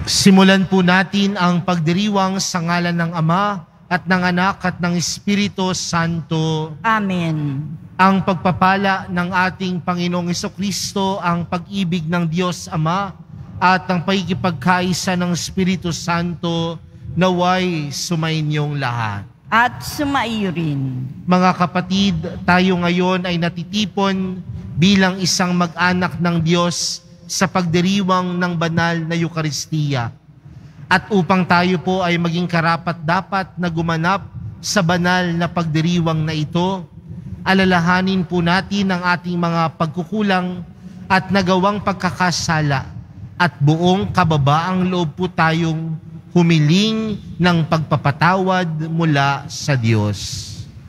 Simulan po natin ang pagdiriwang sa ngalan ng Ama at ng Anak at ng Espiritu Santo. Amen. Ang pagpapala ng ating Panginoong Jesucristo, ang pag-ibig ng Diyos Ama at ang pagkikipagkaisa ng Espiritu Santo naway sumainyong lahat. At sumaiyo rin. Mga kapatid, tayo ngayon ay natitipon bilang isang mag-anak ng Diyos sa pagdiriwang ng banal na Eukaristiya. At upang tayo po ay maging karapat-dapat na gumanap sa banal na pagdiriwang na ito, alalahanin po natin ang ating mga pagkukulang at nagawang pagkakasala at buong kababaang loob po tayong humiling ng pagpapatawad mula sa Diyos.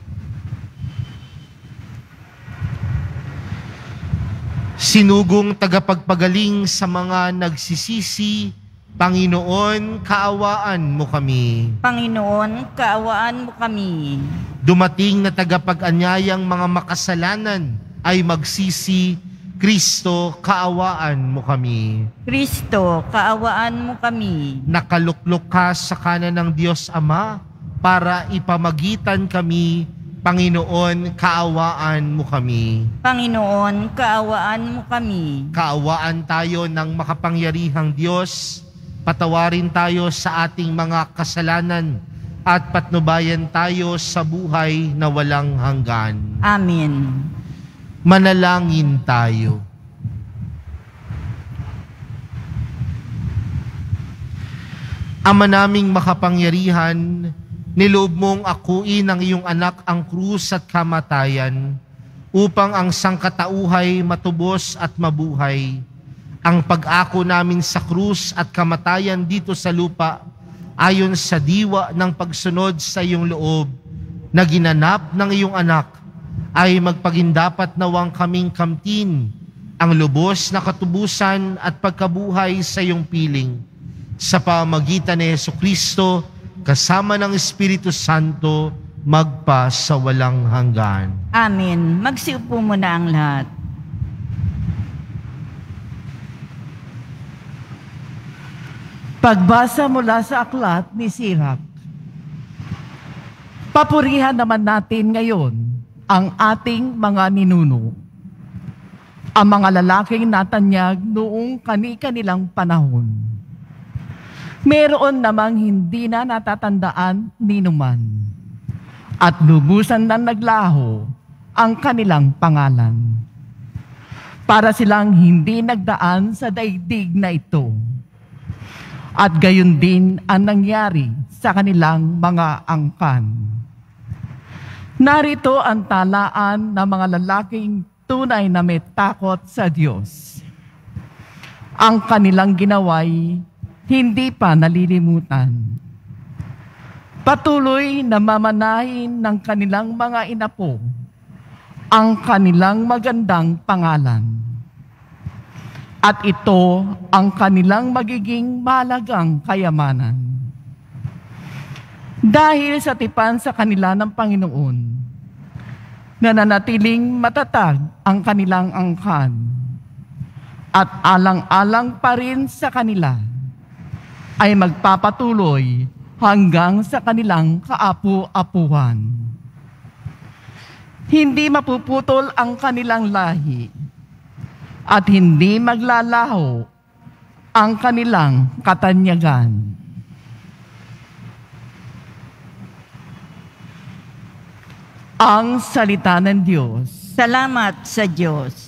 Sinugong tagapagpagaling sa mga nagsisisi, Panginoon, kaawaan mo kami. Panginoon, kaawaan mo kami. Dumating na tagapag-anyayang mga makasalanan ay magsisi, Kristo, kaawaan mo kami. Kristo, kaawaan mo kami. Nakaluklok ka sa kanan ng Diyos Ama para ipamagitan kami, Panginoon, kaawaan mo kami. Panginoon, kaawaan mo kami. Kaawaan tayo ng makapangyarihang Diyos, patawarin tayo sa ating mga kasalanan at patnubayan tayo sa buhay na walang hanggan. Amen. Manalangin tayo. Ama naming makapangyarihan, niloob mong akuin ng iyong anak ang krus at kamatayan upang ang sangkatauhay matubos at mabuhay. Ang pag-ako namin sa krus at kamatayan dito sa lupa ayon sa diwa ng pagsunod sa iyong loob na ginanap ng iyong anak ay magpagindapat nawang kaming kamtin ang lubos na katubusan at pagkabuhay sa iyong piling. Sa pamagitan ni Jesucristo, kasama ng Espiritu Santo, magpa sa walang hanggan. Amen. Magsiupo muna ang lahat. Pagbasa mula sa aklat ni Sirach. Papurihan naman natin ngayon ang ating mga ninuno, ang mga lalaking natanyag noong kani-kanilang panahon. Meron namang hindi na natatandaan ninuman at lubusan na naglaho ang kanilang pangalan para silang hindi nagdaan sa daigdig na ito. At gayon din ang nangyari sa kanilang mga angkan. Narito ang talaan ng mga lalaking tunay na may takot sa Diyos. Ang kanilang ginaway hindi pa nalilimutan. Patuloy na mamanahin ng kanilang mga inapo ang kanilang magandang pangalan. At ito ang kanilang magiging mahalagang kayamanan. Dahil sa tipan sa kanila ng Panginoon, nananatiling matatag ang kanilang angkan at alang-alang pa rin sa kanila ay magpapatuloy hanggang sa kanilang kaapu-apuhan. Hindi mapuputol ang kanilang lahi at hindi maglalaho ang kanilang katanyagan. Ang salita ng Diyos. Salamat sa Diyos.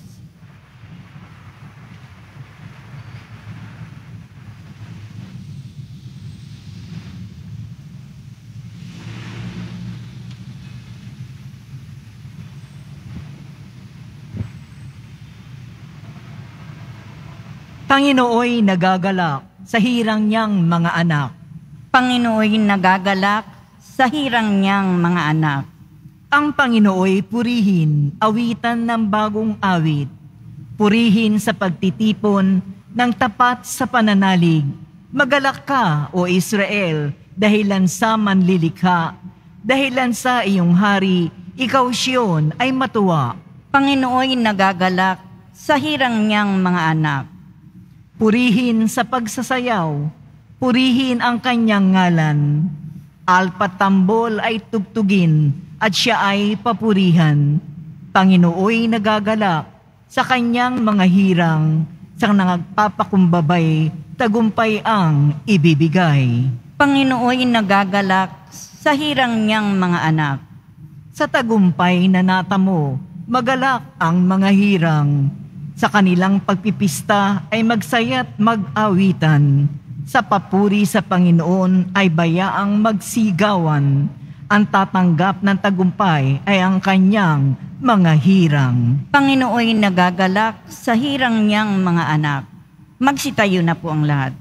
Panginooy nagagalak sa hirang niyang mga anak. Panginooy nagagalak sa hirang niyang mga anak. Ang Panginooy purihin, awitan ng bagong awit. Purihin sa pagtitipon ng tapat sa pananalig. Magalak ka, O Israel, dahilan sa manlilikha. Dahilan sa iyong hari, ikaw Siyon ay matuwa. Panginooy nagagalak sa hirang niyang mga anak. Purihin sa pagsasayaw, Purihin ang kanyang ngalan. Alpatambol ay tugtugin at siya ay papurihan. Panginooy nagagalak sa kanyang mga hirang, sa nagpapakumbabay, tagumpay ang ibibigay. Panginooy nagagalak sa hirang niyang mga anak. Sa tagumpay na natamo, magalak ang mga hirang. Sa kanilang pagpipista ay magsaya't mag-awitan. Sa papuri sa Panginoon ay bayaang magsigawan. Ang tatanggap ng tagumpay ay ang kanyang mga hirang. Panginooy nagagalak sa hirang niyang mga anak. Magsitayo na po ang lahat.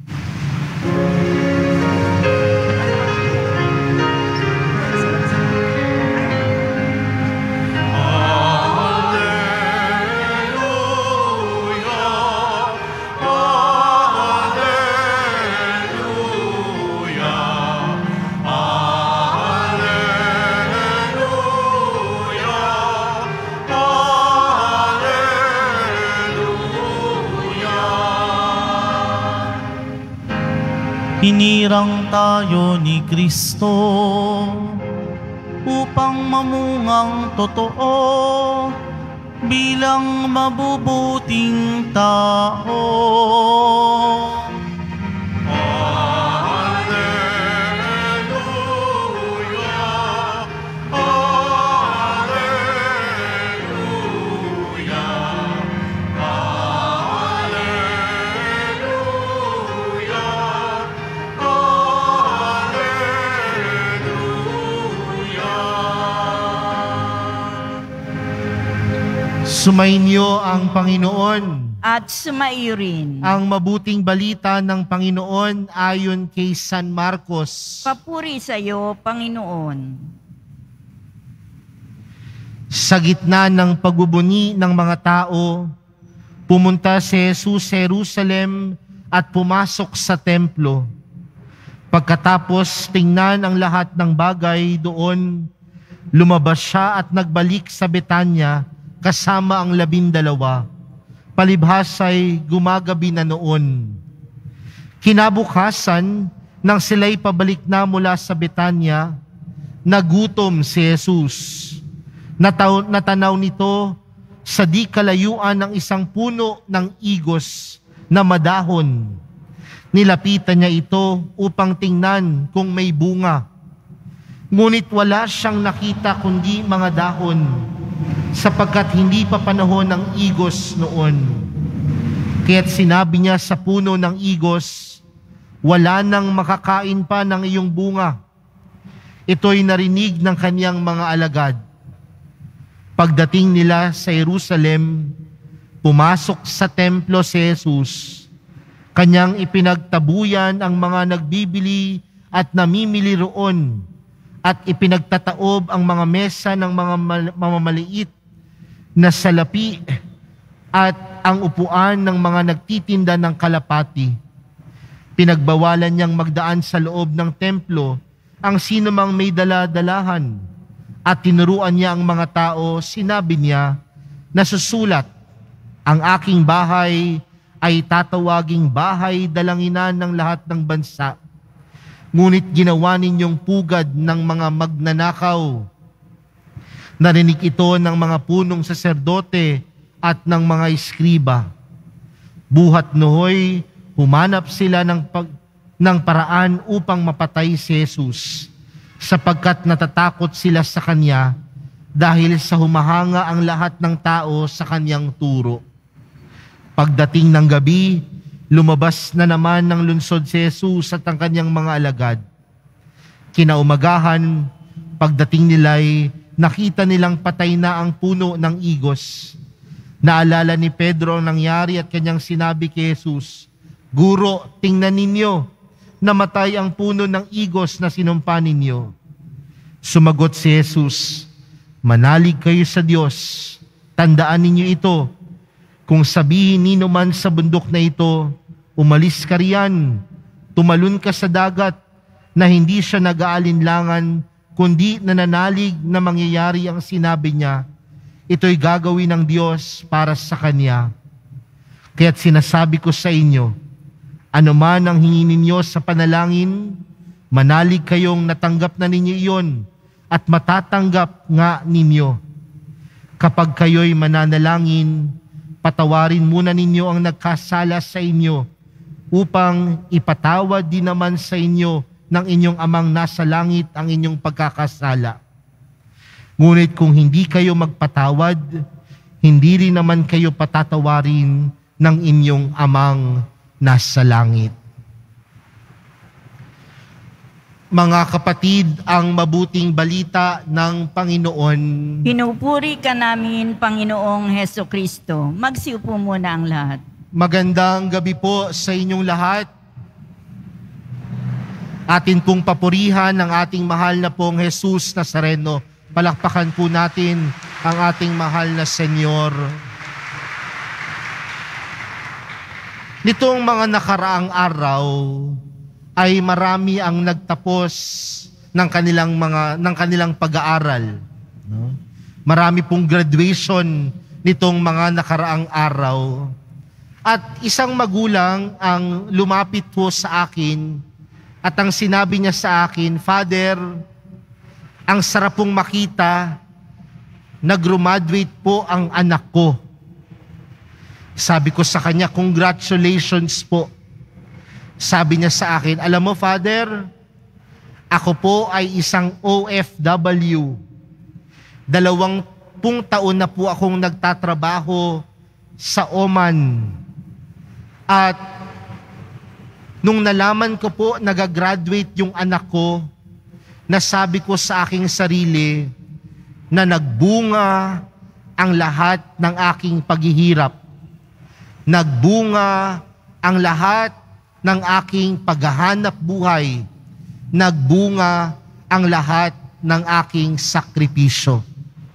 Hinirang tayo ni Kristo upang mamungang totoo bilang mabubuting tao. Sumainyo ang Panginoon. At sumaiyo rin. Ang mabuting balita ng Panginoon ayon kay San Marcos. Papuri sa iyo, Panginoon. Sa gitna ng pagbubuni ng mga tao, pumunta si Jesus sa Jerusalem at pumasok sa templo. Pagkatapos tingnan ang lahat ng bagay doon, lumabas siya at nagbalik sa Betanya kasama ang 12. Palibhas ay gumagabi na noon. Kinabukasan, nang sila'y pabalik na mula sa Betanya, nagutom si Jesus. Natanaw nito sa di kalayuan ng isang puno ng igos na madahon. Nilapitan niya ito upang tingnan kung may bunga. Ngunit wala siyang nakita kundi mga dahon, sapagkat hindi pa panahon ng igos noon. Kaya't sinabi niya sa puno ng igos, wala nang makakain pa ng iyong bunga. Ito'y narinig ng kaniyang mga alagad. Pagdating nila sa Jerusalem, pumasok sa templo si Jesus. Kanyang ipinagtabuyan ang mga nagbibili at namimili roon, at ipinagtataob ang mga mesa ng mga mamamaliit na salapi at ang upuan ng mga nagtitinda ng kalapati. Pinagbawalan niyang magdaan sa loob ng templo ang sinumang may dala-dalahan, at tinuruan niya ang mga tao. Sinabi niya, nasusulat, ang aking bahay ay tatawaging bahay dalanginan ng lahat ng bansa. Ngunit ginawa ninyong pugad ng mga magnanakaw. Narinig ito ng mga punong saserdote at ng mga iskriba. Buhat nohoy, humanap sila ng paraan upang mapatay si Jesus, sapagkat natatakot sila sa kanya dahil sa humahanga ang lahat ng tao sa kanyang turo. Pagdating ng gabi, lumabas na naman ng lungsod si Jesus at ang kanyang mga alagad. Kinaumagahan, pagdating nila'y nakita nilang patay na ang puno ng igos. Naalala ni Pedro ang nangyari at kanyang sinabi kay Jesus, Guro, tingnan ninyo, namatay ang puno ng igos na sinumpa ninyo. Sumagot si Jesus, manalig kayo sa Diyos, tandaan ninyo ito, kung sabihin nino man sa bundok na ito, umalis ka riyan, tumalon ka sa dagat, na hindi siya nag-aalinlangan, kundi nananalig na mangyayari ang sinabi niya, ito'y gagawin ng Diyos para sa Kanya. Kaya't sinasabi ko sa inyo, Ano man ang hingin ninyo sa panalangin, manalig kayong natanggap na ninyo iyon at matatanggap nga ninyo. Kapag kayo'y mananalangin, patawarin muna ninyo ang nagkasala sa inyo upang ipatawad din naman sa inyo ng inyong amang nasa langit ang inyong pagkakasala. Ngunit kung hindi kayo magpatawad, hindi rin naman kayo patatawarin ng inyong amang nasa langit. Mga kapatid, ang mabuting balita ng Panginoon. Pinupuri ka namin, Panginoong Heso Kristo. Magsiupo muna ang lahat. Magandang gabi po sa inyong lahat. Atin pong papurihan ng ating mahal na pong Jesus Nazareno. Palakpakan po natin ang ating mahal na Senyor. Nitong mga nakaraang araw ay marami ang nagtapos ng kanilang pag-aaral. No? Marami pong graduation nitong mga nakaraang araw. At isang magulang ang lumapit po sa akin at ang sinabi niya sa akin, "Father, ang sarap pong makita, nag-graduate po ang anak ko." Sabi ko sa kanya, "Congratulations po." Sabi niya sa akin, "Alam mo, Father, ako po ay isang OFW. 20 taon na po akong nagtatrabaho sa Oman. At nung nalaman ko po nagagraduate yung anak ko, nasabi ko sa aking sarili na nagbunga ang lahat ng aking paghihirap. Nagbunga ang lahat ng aking paghahanap buhay. Nagbunga ang lahat ng aking sakripisyo."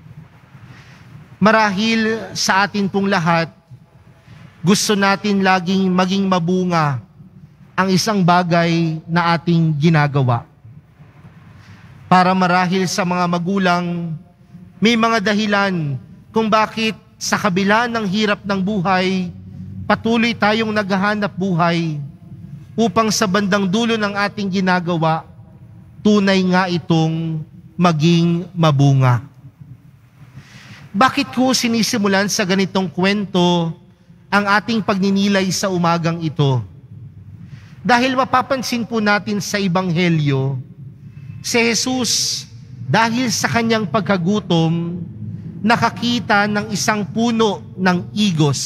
Marahil sa atin pong lahat, gusto natin laging maging mabunga ang isang bagay na ating ginagawa. Para marahil sa mga magulang, may mga dahilan kung bakit sa kabila ng hirap ng buhay, patuloy tayong naghahanap buhay upang sa bandang dulo ng ating ginagawa, tunay nga itong maging mabunga. Bakit ko sinisimulan sa ganitong kwento ang ating pagninilay sa umagang ito? Dahil mapapansin po natin sa Ebanghelyo, si Jesus, dahil sa kanyang pagkagutom, nakakita ng isang puno ng igos.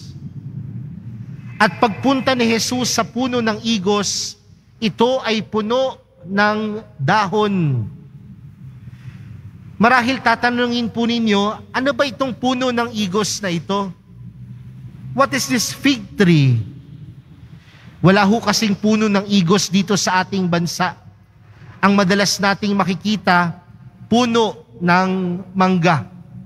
At pagpunta ni Jesus sa puno ng igos, ito ay puno ng dahon. Marahil tatanungin po ninyo, ano ba itong puno ng igos na ito? What is this fig tree? Wala ho kasing puno ng igos dito sa ating bansa. Ang madalas nating makikita, puno ng mangga.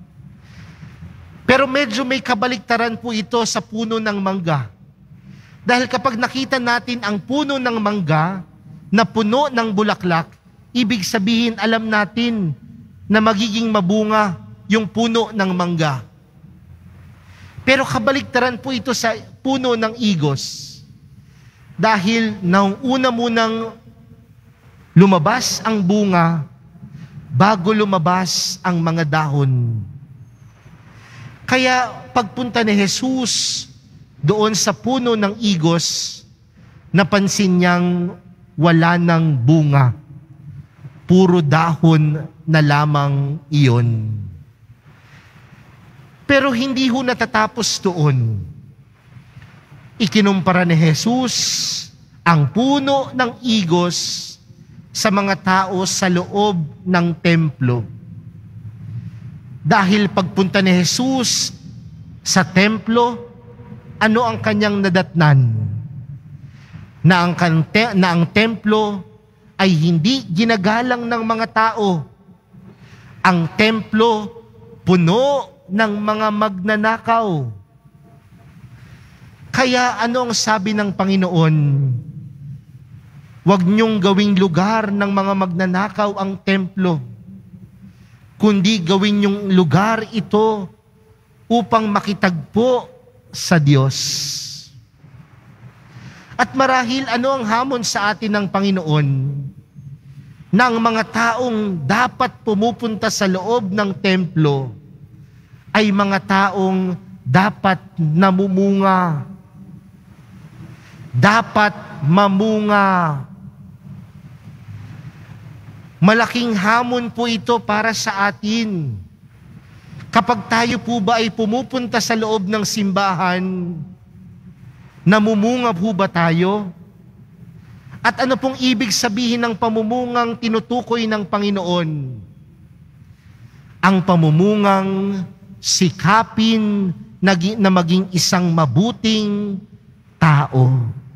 Pero medyo may kabaliktaran po ito sa puno ng mangga. Dahil kapag nakita natin ang puno ng mangga na puno ng bulaklak, ibig sabihin alam natin na magiging mabunga yung puno ng mangga. Pero kabaliktaran po ito sa puno ng igos. Dahil nung una munang lumabas ang bunga, bago lumabas ang mga dahon. Kaya pagpunta ni Jesus doon sa puno ng igos, napansin niyang wala ng bunga. Puro dahon na lamang iyon. Pero hindi ho natatapos doon. Ikinumpara ni Jesus ang puno ng igos sa mga tao sa loob ng templo. Dahil pagpunta ni Jesus sa templo, ano ang kanyang nadatnan? Na ang templo ay hindi ginagalang ng mga tao. Ang templo puno ng mga magnanakaw. Kaya ano ang sabi ng Panginoon? Huwag niyong gawing lugar ng mga magnanakaw ang templo, kundi gawin niyong lugar ito upang makitagpo sa Diyos. At marahil ano ang hamon sa atin ng Panginoon? Ng mga taong dapat pumupunta sa loob ng templo ay mga taong dapat namumunga. Dapat mamunga. Malaking hamon po ito para sa atin. Kapag tayo po ba ay pumupunta sa loob ng simbahan, namumunga po ba tayo? At ano pong ibig sabihin ng pamumungang tinutukoy ng Panginoon? Ang pamumungang sikapin na maging isang mabuting tao.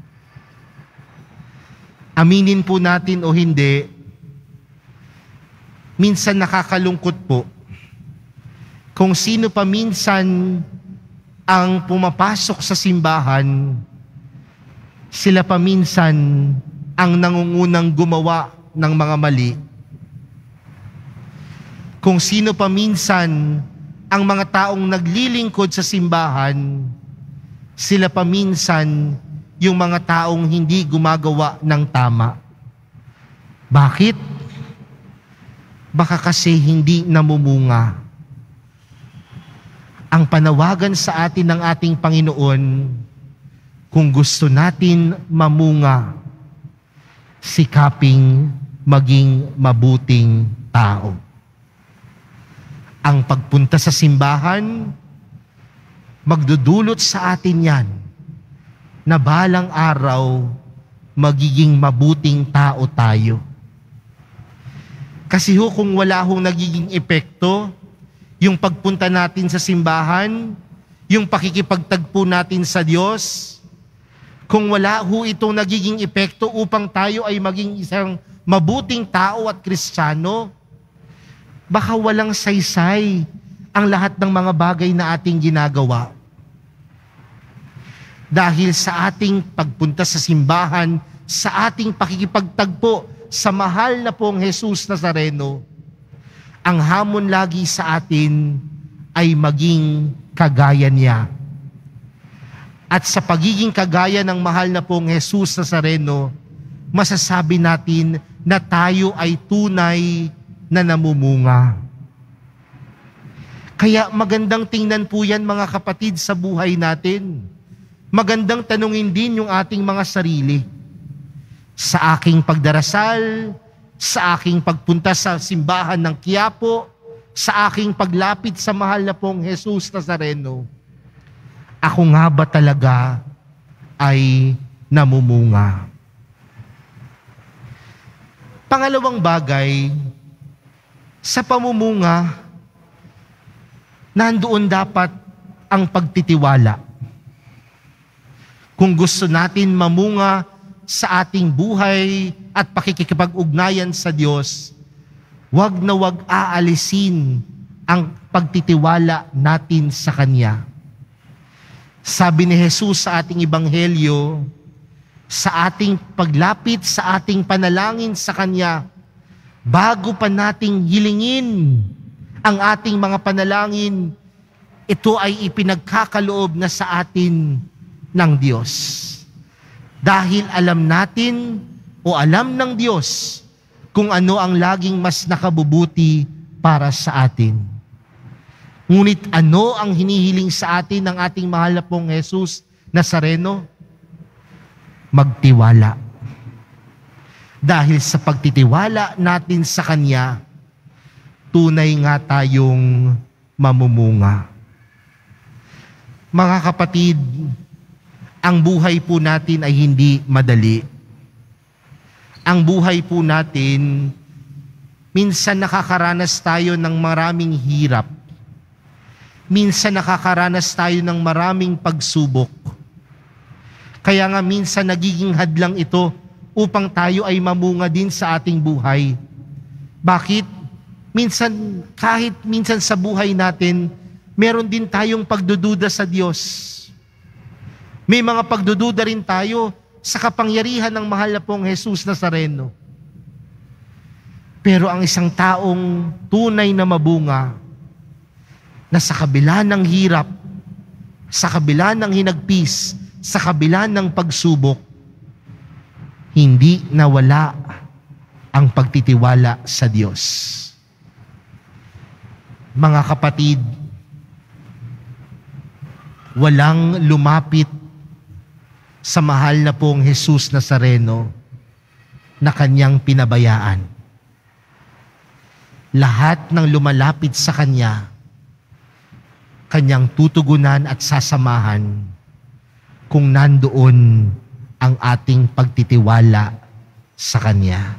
Aminin po natin o hindi, minsan nakakalungkot po kung sino pa minsan ang pumapasok sa simbahan, sila pa minsan ang nangungunang gumawa ng mga mali. Kung sino pa minsan ang mga taong naglilingkod sa simbahan, sila pa minsan yung mga taong hindi gumagawa ng tama. Bakit? Baka kasi hindi namumunga. Ang panawagan sa atin ng ating Panginoon, kung gusto natin mamunga, sikaping maging mabuting tao. Ang pagpunta sa simbahan, magdudulot sa atin yan na balang araw magiging mabuting tao tayo. Kasi kung wala hong nagiging epekto, yung pagpunta natin sa simbahan, yung pakikipagtagpo natin sa Diyos, kung wala ho itong nagiging epekto upang tayo ay maging isang mabuting tao at Kristiyano, baka walang saysay ang lahat ng mga bagay na ating ginagawa. Dahil sa ating pagpunta sa simbahan, sa ating pakikipagtagpo sa mahal na pong Jesus Nazareno, ang hamon lagi sa atin ay maging kagaya niya. At sa pagiging kagaya ng mahal na pong Jesus Nazareno, masasabi natin na tayo ay tunay na namumunga. Kaya magandang tingnan po yan mga kapatid sa buhay natin. Magandang tanungin din yung ating mga sarili. Sa aking pagdarasal, sa aking pagpunta sa simbahan ng Quiapo, sa aking paglapit sa mahal na pong Jesus Nazareno, ako nga ba talaga ay namumunga? Pangalawang bagay, sa pamumunga, nandoon dapat ang pagtitiwala. Kung gusto natin mamunga sa ating buhay at pakikipag-ugnayan sa Diyos, wag na wag aalisin ang pagtitiwala natin sa Kanya. Sabi ni Jesus sa ating Ebanghelyo, sa ating paglapit, sa ating panalangin sa Kanya, bago pa nating hilingin ang ating mga panalangin, ito ay ipinagkakaloob na sa atin ng Diyos. Dahil alam natin o alam ng Diyos kung ano ang laging mas nakabubuti para sa atin. Ngunit ano ang hinihiling sa atin ng ating mahal na pong Jesus Nazareno? Magtiwala. Dahil sa pagtitiwala natin sa Kanya, tunay nga tayong mamumunga. Mga kapatid, ang buhay po natin ay hindi madali. Ang buhay po natin, minsan nakakaranas tayo ng maraming hirap. Minsan nakakaranas tayo ng maraming pagsubok. Kaya nga minsan nagiging hadlang ito upang tayo ay mamunga din sa ating buhay. Bakit? Kahit minsan sa buhay natin, meron din tayong pagdududa sa Diyos. May mga pagdududa rin tayo sa kapangyarihan ng mahal na pong Jesus Nazareno. Pero ang isang taong tunay na mabunga, na sa kabila ng hirap, sa kabila ng hinagpis, sa kabila ng pagsubok, hindi nawala ang pagtitiwala sa Diyos. Mga kapatid, walang lumapit sa mahal na pong Jesus Nazareno na kanyang pinabayaan. Lahat ng lumalapit sa kanya, kanyang tutugunan at sasamahan kung nandoon ang ating pagtitiwala sa kanya.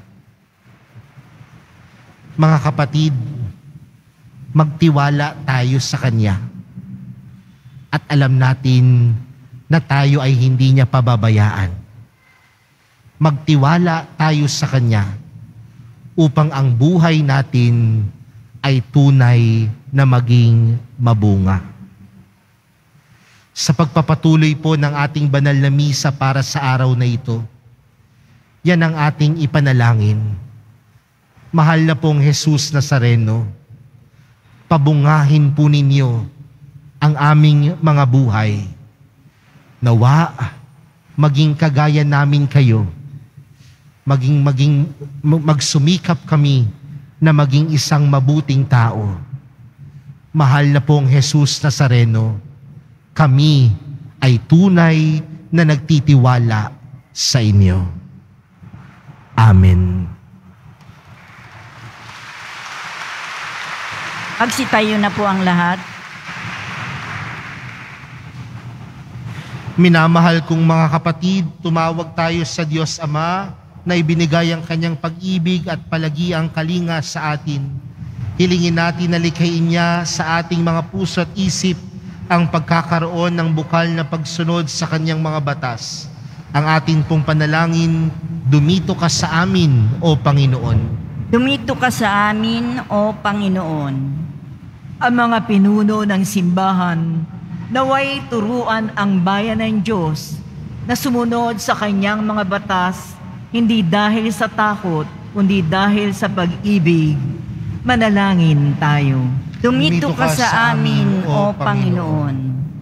Mga kapatid, magtiwala tayo sa kanya at alam natin na tayo ay hindi niya pababayaan. Magtiwala tayo sa kanya upang ang buhay natin ay tunay na maging mabunga. Sa pagpapatuloy po ng ating banal na misa para sa araw na ito, yan ang ating ipanalangin. Mahal na pong Jesus Nazareno, pabungahin po ninyo ang aming mga buhay. Nawa, maging kagaya namin kayo. Magsumikap kami na maging isang mabuting tao. Mahal na pong Jesus Nazareno, kami ay tunay na nagtitiwala sa inyo. Amen. Magsitayo na po ang lahat. Minamahal kong mga kapatid, tumawag tayo sa Diyos Ama na ibinigay ang kanyang pag-ibig at palagiang kalinga sa atin. Hilingin natin na likhain niya sa ating mga puso at isip ang pagkakaroon ng bukal na pagsunod sa kanyang mga batas. Ang ating pong panalangin, dumito ka sa amin, O Panginoon. Dumito ka sa amin, O Panginoon. Ang mga pinuno ng simbahan, naway turuan ang bayan ng Diyos na sumunod sa kanyang mga batas, hindi dahil sa takot, kundi dahil sa pag-ibig. Manalangin tayo. Dumito ka sa amin, O Panginoon.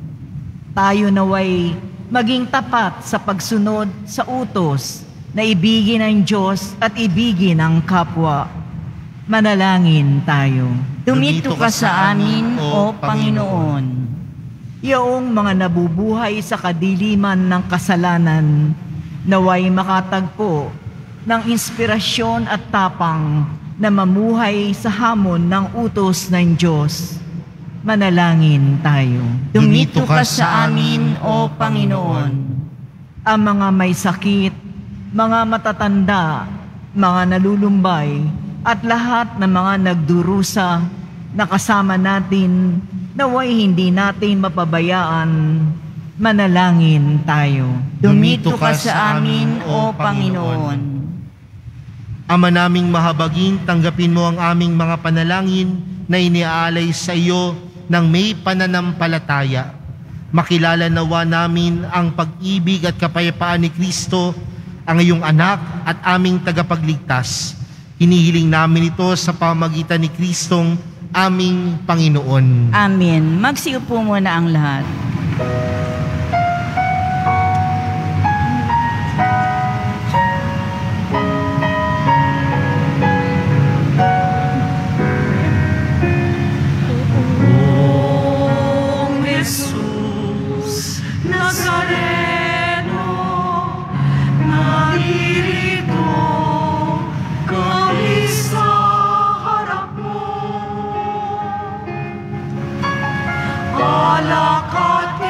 Tayo naway maging tapat sa pagsunod sa utos na ibigin ang Diyos at ibigin ang kapwa. Manalangin tayo. Dumito ka sa amin, O Panginoon. Iyong mga nabubuhay sa kadiliman ng kasalanan, naway makatagpo ng inspirasyon at tapang na mamuhay sa hamon ng utos ng Diyos. Manalangin tayo. Dumito ka sa amin, O Panginoon. Ang mga may sakit, mga matatanda, mga nalulumbay, at lahat ng mga nagdurusa na kasama natin, naway hindi natin mapabayaan. Manalangin tayo. Dumito ka sa amin, O Panginoon. Ama naming mahabagin, tanggapin mo ang aming mga panalangin na iniaalay sa iyo ng may pananampalataya. Makilala nawa namin ang pag-ibig at kapayapaan ni Kristo, ang iyong anak at aming tagapagligtas. Hinihiling namin ito sa pamagitan ni Kristong aming Panginoon. Amen. Magsiupo muna ang lahat. Alakad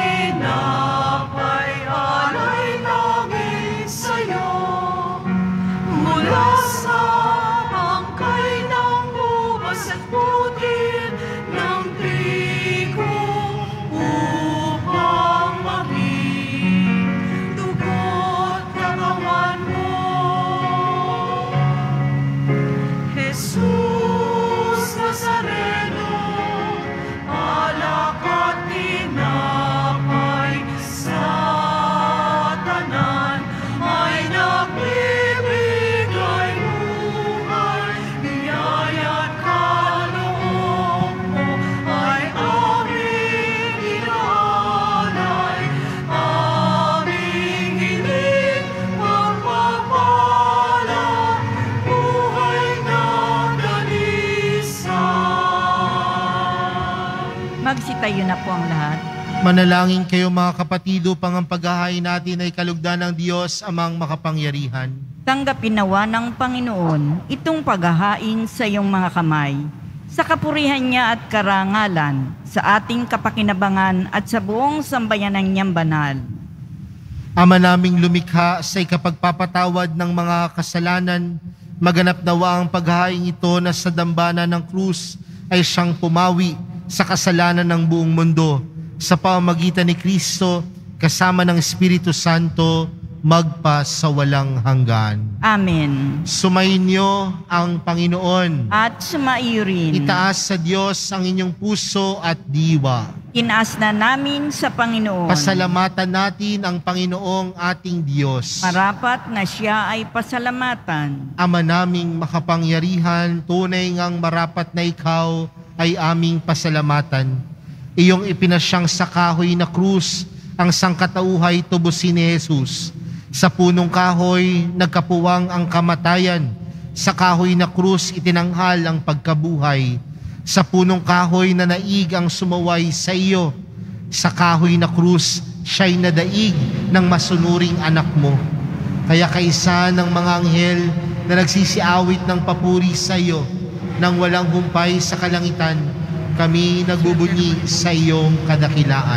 Magsitayo na po ang lahat. Manalangin kayo mga kapatid upang ang paghahain natin ay kalugdan ng Diyos amang makapangyarihan. Tanggapin nawa ng Panginoon itong paghahain sa iyong mga kamay, sa kapurihan niya at karangalan, sa ating kapakinabangan at sa buong sambayanan niyang banal. Ama naming lumikha sa ikapagpapatawad ng mga kasalanan, maganap nawa ang paghahain ito na sa dambana ng krus ay siyang pumawi sa kasalanan ng buong mundo, sa pamamagitan ni Kristo, kasama ng Espiritu Santo, magpa sa walang hanggan. Amen. Sumainyo ang Panginoon. At sumaiyo rin. Itaas sa Diyos ang inyong puso at diwa. Inaas na namin sa Panginoon. Pasalamatan natin ang Panginoong ating Diyos. Marapat na siya ay pasalamatan. Ama naming makapangyarihan, tunay ngang marapat na ikaw ay aming pasalamatan. Iyong ipinasyang sa kahoy na krus, ang sangkatauhay tubusin ni Jesus. Sa punong kahoy, nagkapuwang ang kamatayan. Sa kahoy na krus, itinanghal ang pagkabuhay. Sa punong kahoy na naig ang sumaway sa iyo. Sa kahoy na krus, siya'y nadaig ng masunuring anak mo. Kaya kaisa ng mga anghel na nagsisiawit ng papuri sa iyo, nang walang humpay sa kalangitan, kami nagbubunyi sa iyong kadakilaan.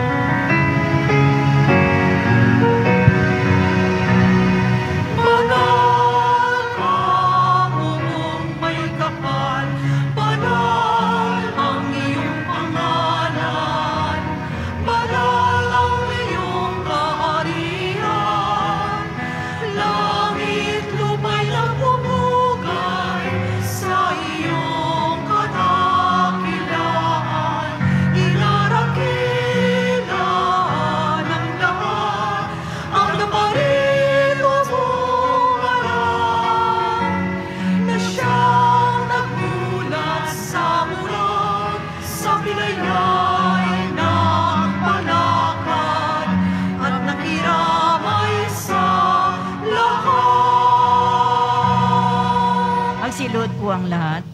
Magsilod po ang lahat.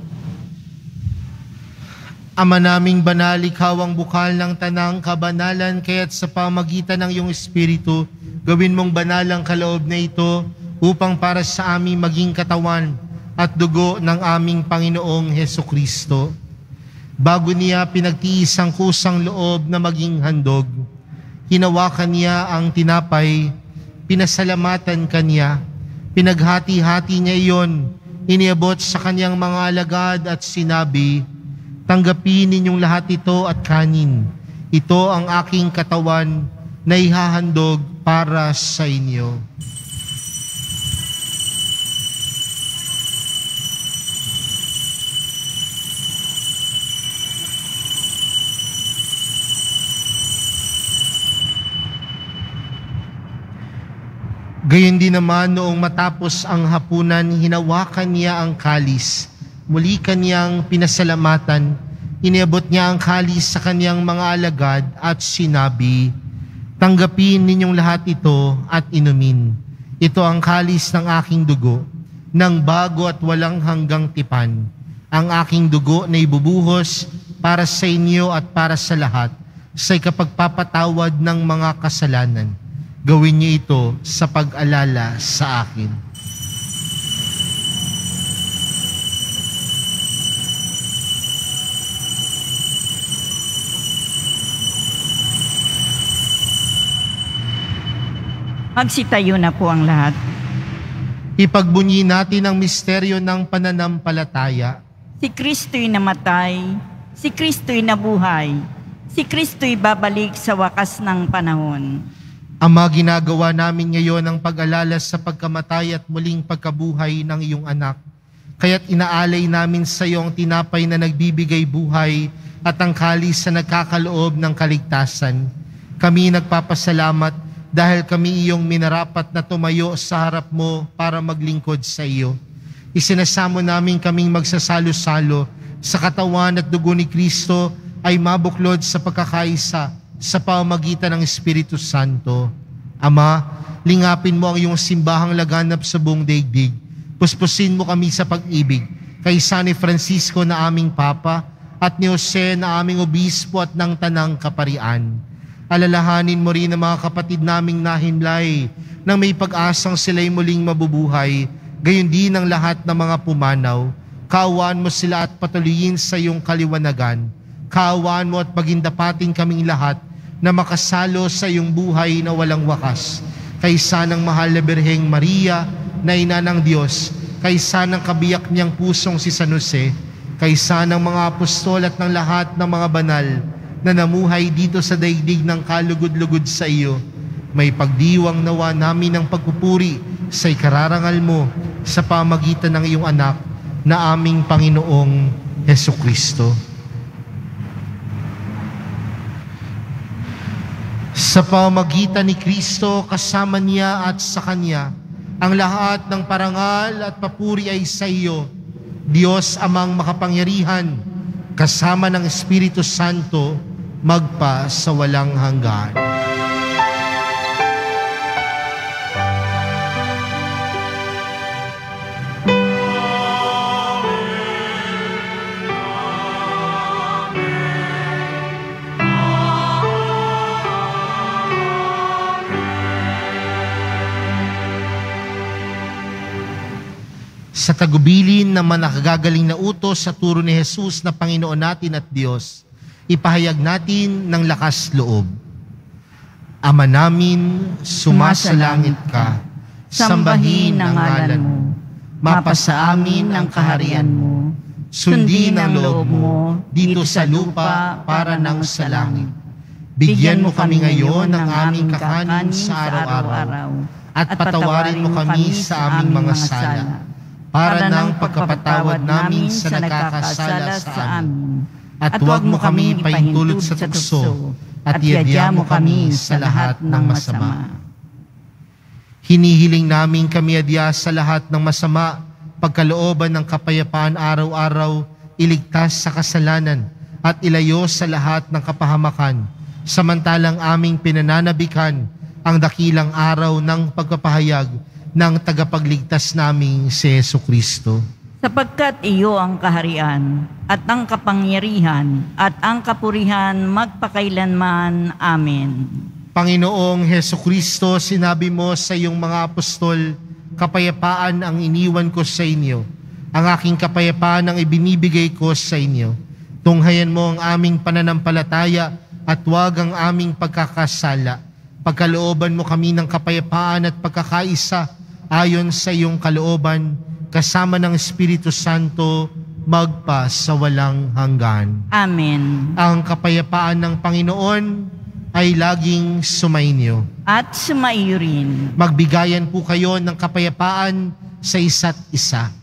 Ama naming banal, ikaw ang bukal ng tanang kabanalan, kaya't sa pamagitan ng iyong Espiritu, gawin mong banal ang kaloob na ito upang para sa aming maging katawan at dugo ng aming Panginoong Hesukristo. Bago niya pinagtiis ang kusang loob na maging handog, hinawakan niya ang tinapay, pinasalamatan kanya, pinaghati-hati niya iyon, iniabot sa kanyang mga alagad at sinabi, "Tanggapin ninyong lahat ito at kanin. Ito ang aking katawan na ihahandog para sa inyo." Gayon din naman noong matapos ang hapunan, hinawakan niya ang kalis. Muli kanyang pinasalamatan, iniabot niya ang kalis sa kanyang mga alagad at sinabi, "Tanggapin ninyong lahat ito at inumin. Ito ang kalis ng aking dugo, ng bago at walang hanggang tipan. Ang aking dugo na ibubuhos para sa inyo at para sa lahat, sa ikapagpapatawad ng mga kasalanan. Gawin niyo ito sa pag-alala sa akin." Magsitayo na po ang lahat. Ipagbunyi natin ang misteryo ng pananampalataya. Si Kristo'y namatay, si Kristo'y nabuhay, si Kristo'y babalik sa wakas ng panahon. Ama, ginagawa namin ngayon ang pag-alala sa pagkamatay at muling pagkabuhay ng iyong anak. Kaya't inaalay namin sa iyo ang tinapay na nagbibigay buhay at ang kalis na nagkakaloob ng kaligtasan. Kami nagpapasalamat dahil kami iyong minarapat na tumayo sa harap mo para maglingkod sa iyo. Isinasamo namin kaming magsasalo-salo sa katawan at dugo ni Kristo ay mabuklod sa pagkakaisa sa pamamagitan ng Espiritu Santo. Ama, lingapin mo ang iyong simbahang laganap sa buong daigdig. Puspusin mo kami sa pag-ibig kay San Francisco na aming Papa at ni Jose na aming obispo at ng tanang kaparian. Alalahanin mo rin ang mga kapatid naming nahimlay nang may pag-asang sila'y muling mabubuhay, gayon din ang lahat ng mga pumanaw. Kaawaan mo sila at patuloyin sa iyong kaliwanagan. Kaawaan mo at pagindapatin kaming lahat na makasalo sa iyong buhay na walang wakas. Kaysa ng mahal na Birheng Maria na ina ng Diyos, kaysa ng kabiyak niyang pusong si San Jose, kaysa ng mga apostol at ng lahat ng mga banal na namuhay dito sa daigdig ng kalugod-lugod sa iyo, may pagdiwang nawa namin ng pagpupuri sa ikararangal mo sa pamagitan ng iyong anak na aming Panginoong Hesukristo. Sa pamagitan ni Kristo, kasama niya at sa Kanya, ang lahat ng parangal at papuri ay sa iyo, Diyos Amang makapangyarihan, kasama ng Espiritu Santo, magpa sa walang hanggan. Sa tagubilin ng manakagagaling na utos sa turo ni Jesus na Panginoon natin at Diyos, ipahayag natin ng lakas loob. Ama namin, sumasalangit ka, sambahin ang ngalan mo, mapasa amin ang kaharian mo, sundin ang loob mo dito sa lupa para ng sa langit. Bigyan mo kami ngayon ng aming kakanin sa araw-araw, at patawarin mo kami sa aming mga sala, para ng pagkapatawad namin sa nagkakasala sa amin. At huwag mo kami pahintulot sa tukso, at iadya mo kami sa lahat ng masama. Hinihiling namin kami adya sa lahat ng masama, pagkalooban ng kapayapaan araw-araw, iligtas sa kasalanan, at ilayo sa lahat ng kapahamakan, samantalang aming pinananabikan ang dakilang araw ng pagpapahayag ng tagapagligtas naming si Jesucristo. Sapagkat iyo ang kaharian, at ang kapangyarihan, at ang kapurihan magpakailanman. Amen. Panginoong Jesucristo, sinabi mo sa iyong mga apostol, kapayapaan ang iniwan ko sa inyo. Ang aking kapayapaan ang ibinibigay ko sa inyo. Tunghayan mo ang aming pananampalataya at huwag ang aming pagkakasala. Pagkalooban mo kami ng kapayapaan at pagkakaisa ayon sa iyong kalooban, kasama ng Espiritu Santo, magpa sa walang hanggan. Amen. Ang kapayapaan ng Panginoon ay laging sumainyo. At sumaiyo rin. Magbigayan po kayo ng kapayapaan sa isa't isa.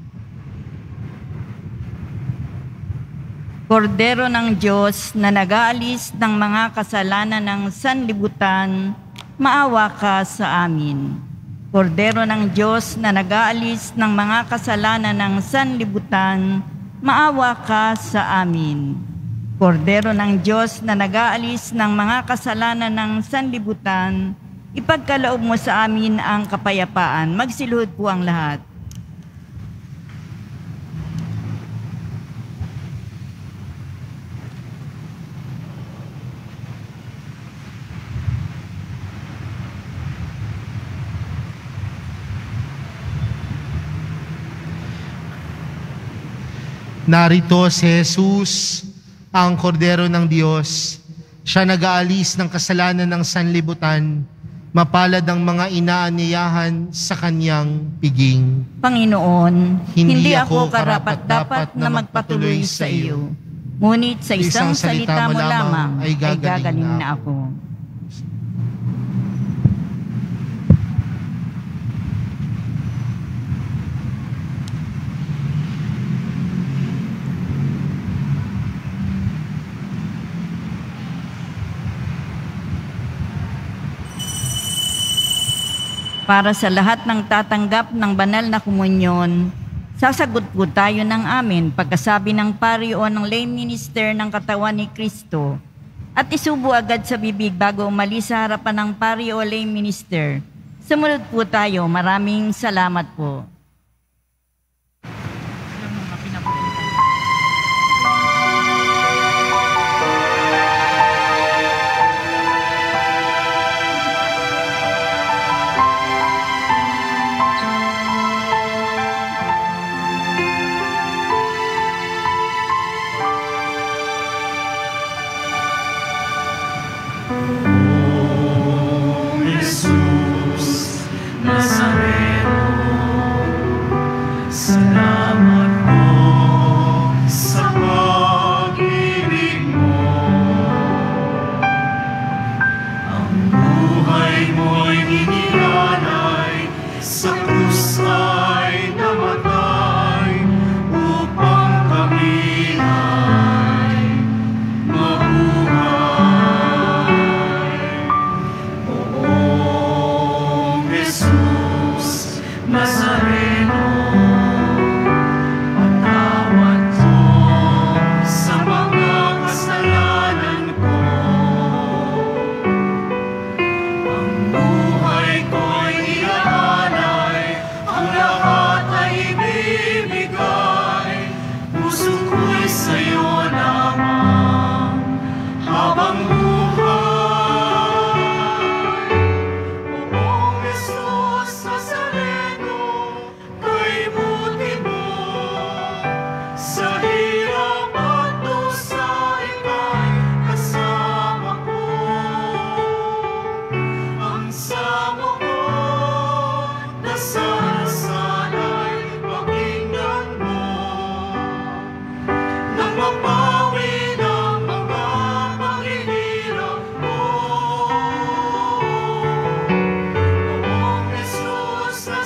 Kordero ng Diyos na nag-aalis ng mga kasalanan ng sanlibutan, maawa ka sa amin. Kordero ng Diyos na nag-aalis ng mga kasalanan ng sanlibutan, maawa ka sa amin. Kordero ng Diyos na nag-aalis ng mga kasalanan ng sanlibutan, ipagkaloob mo sa amin ang kapayapaan. Magsiluhod po ang lahat. Narito si Jesus, ang Kordero ng Diyos. Siya nag-aalis ng kasalanan ng sanlibutan. Mapalad ang mga inaanyayahan sa kanyang piging. Panginoon, hindi ako karapat-dapat na magpatuloy sa iyo. Ngunit sa isang salita mo lamang ay gagaling na ako. Para sa lahat ng tatanggap ng banal na komunyon, sasagot po tayo ng amin pagkasabi ng pari o ng lay minister ng katawan ni Kristo at isubo agad sa bibig bago umalis sa harapan ng pari o lay minister. Sumunod po tayo. Maraming salamat po.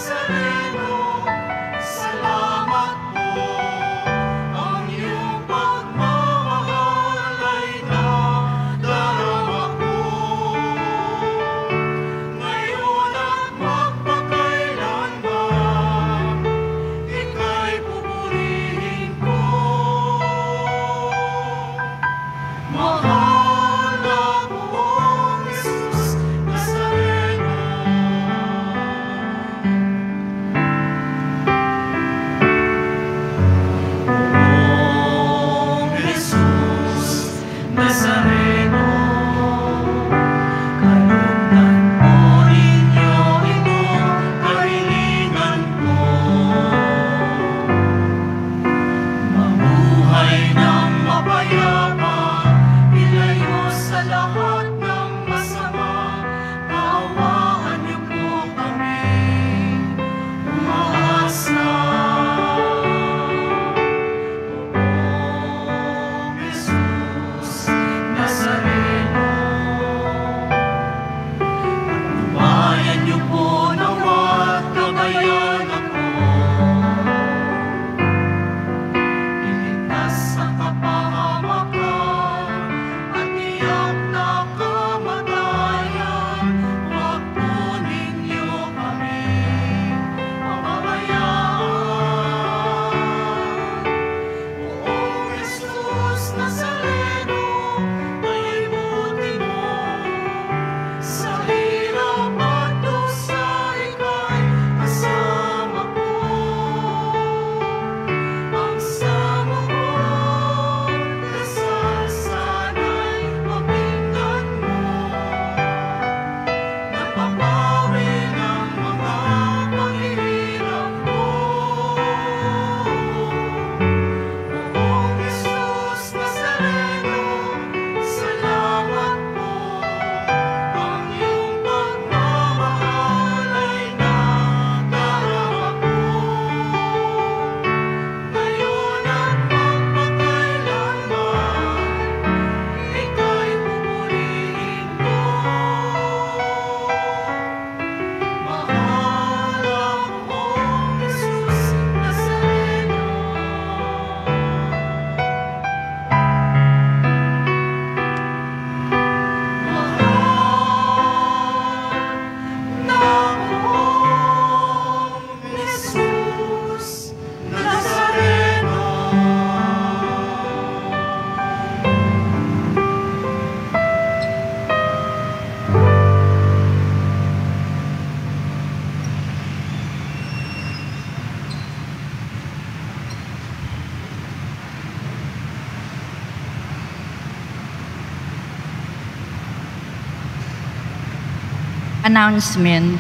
Announcement.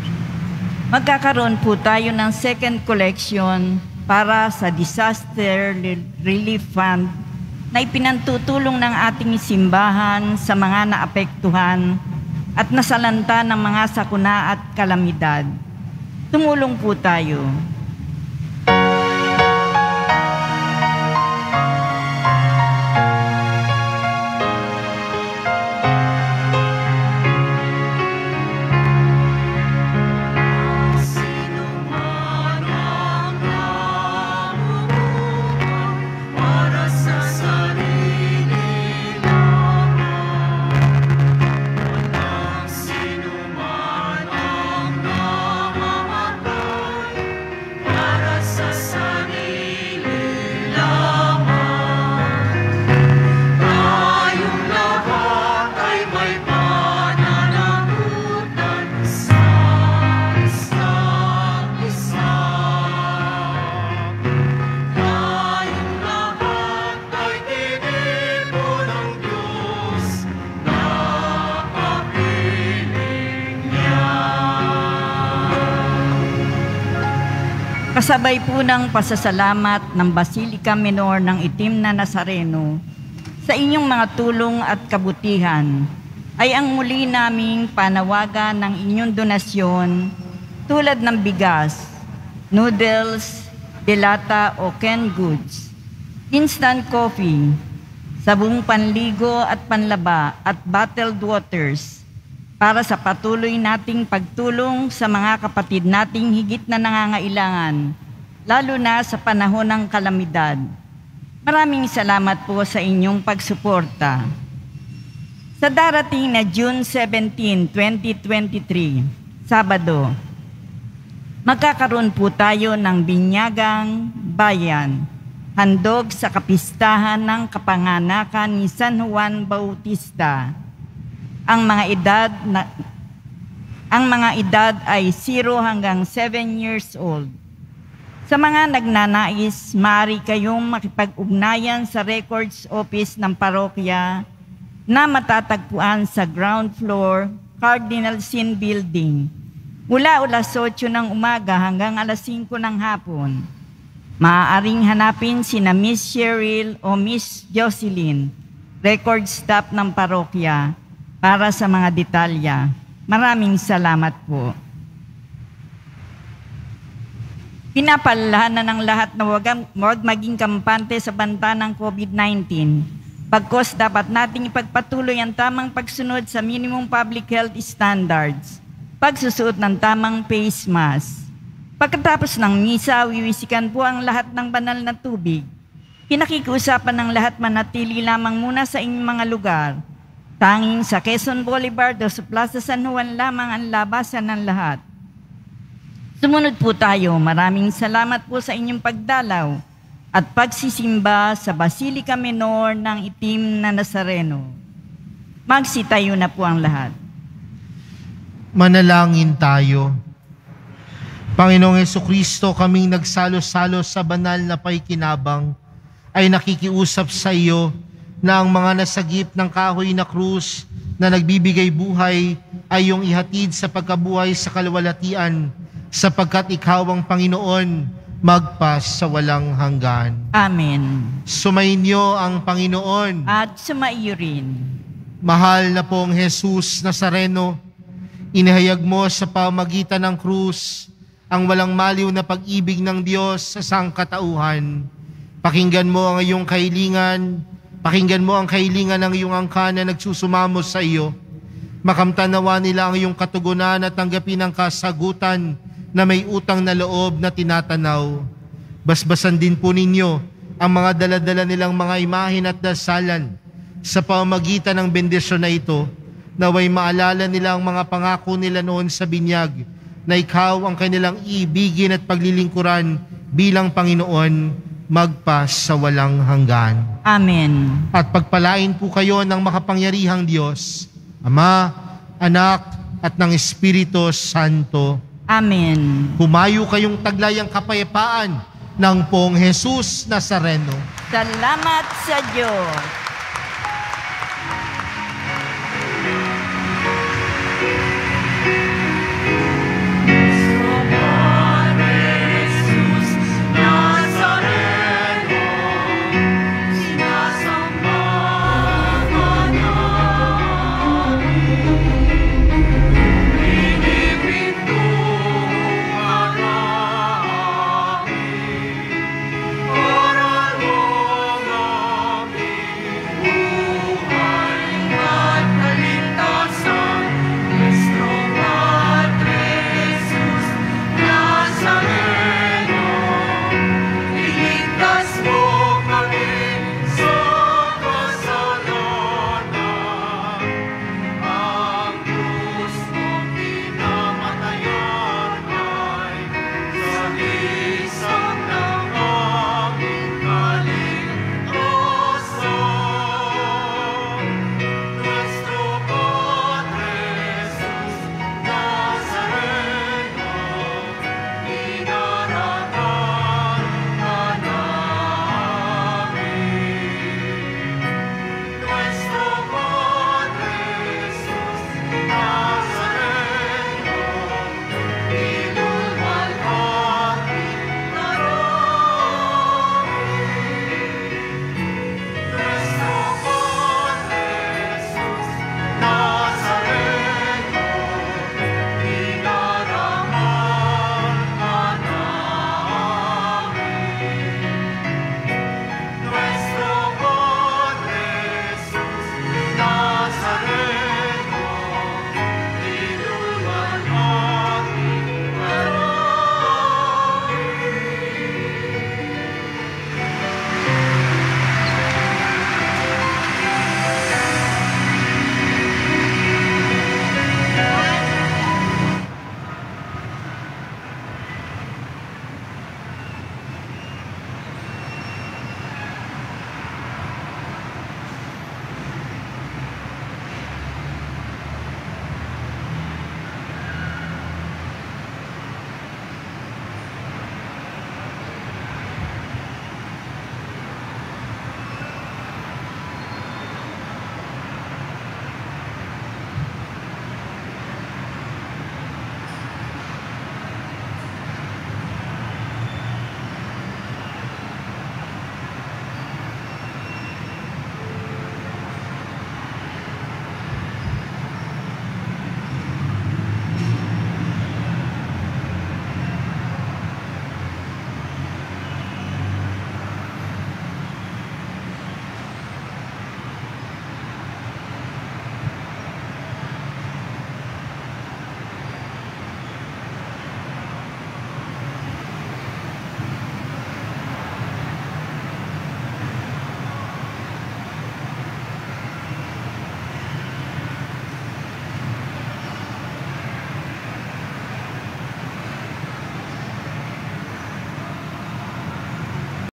Magkakaroon po tayo ng second collection para sa Disaster Relief Fund na ipinantutulong ng ating simbahan sa mga naapektuhan at nasalanta ng mga sakuna at kalamidad. Tumulong po tayo. Kasabay po ng pasasalamat ng Basilica Minor ng Itim na Nazareno sa inyong mga tulong at kabutihan, ay ang muli naming panawagan ng inyong donasyon tulad ng bigas, noodles, delata o canned goods, instant coffee, sabong panligo at panlaba at bottled waters, para sa patuloy nating pagtulong sa mga kapatid nating higit na nangangailangan, lalo na sa panahon ng kalamidad. Maraming salamat po sa inyong pagsuporta. Sa darating na June 17, 2023, Sabado, magkakaroon po tayo ng binyagang bayan, handog sa kapistahan ng kapanganakan ni San Juan Bautista. Ang mga edad ay 0 hanggang 7 years old. Sa mga nagnanais, maaari kayong makipag-ugnayan sa records office ng parokya na matatagpuan sa ground floor, Cardinal Sin Building, mula alas 8 ng umaga hanggang alas 5 ng hapon. Maaaring hanapin sina Miss Cheryl o Miss Jocelyn, record staff ng parokya, para sa mga detalya. Maraming salamat po. Pinapaalalahanan ng lahat na huwag maging kampante sa banta ng COVID-19. Pagkos dapat nating ipagpatuloy ang tamang pagsunod sa minimum public health standards, pagsusuot ng tamang face mask. Pagkatapos ng misa, wiwisikan po ang lahat ng banal na tubig. Pinakikiusapan ng lahat manatili lamang muna sa inyong mga lugar. Tanging sa Quezon Boulevard o sa Plaza San Juan lamang ang labasan ng lahat. Sumunod po tayo. Maraming salamat po sa inyong pagdalaw at pagsisimba sa Basilica Menor ng Itim na Nazareno. Magsitayo na po ang lahat. Manalangin tayo. Panginoong Jesucristo, kaming nagsalo-salo sa banal na paikinabang, ay nakikiusap sa iyo na ang mga nasagip ng kahoy na krus na nagbibigay buhay ay iyong ihatid sa pagkabuhay sa kalwalatian, sapagkat ikaw ang Panginoon, magpas sa walang hanggan. Amen. Sumainyo ang Panginoon. At sumaiyo rin. Mahal na pong Jesus Nazareno, inihayag mo sa pamagitan ng krus ang walang maliw na pag-ibig ng Diyos sa sangkatauhan. Pakinggan mo ang iyong kahilingan. Pakinggan mo ang kahilingan ng iyong angkan na nagsusumamo sa iyo. Makamtanawa nila ang iyong katugunan at tanggapin ang kasagutan na may utang na loob na tinatanaw. Basbasan din po ninyo ang mga daladala nilang mga imahin at dasalan sa pamamagitan ng bendisyon na ito, naway maalala nila ang mga pangako nila noon sa binyag na ikaw ang kanilang iibigin at paglilingkuran bilang Panginoon, magpas sa walang hanggan. Amen. At pagpalain po kayo ng makapangyarihang Diyos, Ama, Anak, at ng Espiritu Santo. Amen. Humayo kayong taglayang kapayapaan ng Pong Jesus Nazareno. Salamat sa Diyos.